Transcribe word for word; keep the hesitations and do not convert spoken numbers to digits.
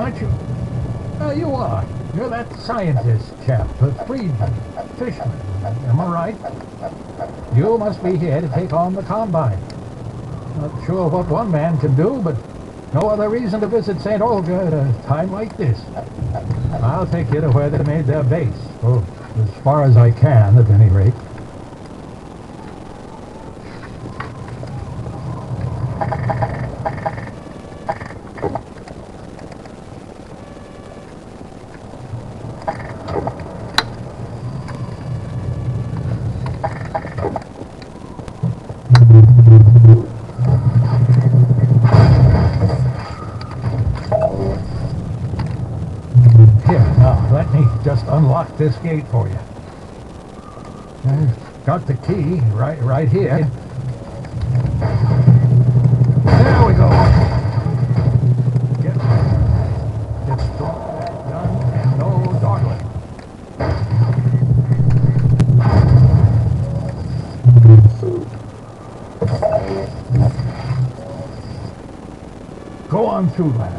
aren't you? Oh, you are. You're that scientist chap, the freedman, fishman. Am I right? You must be here to take on the Combine. Not sure what one man can do, but no other reason to visit Saint Olga at a time like this. I'll take you to where they made their base. Oh, as far as I can, at any rate. Here, now, let me just unlock this gate for you. I've got the key right, right here. There we go. Get, get strong, done, and no dawdling. Go on through, lad.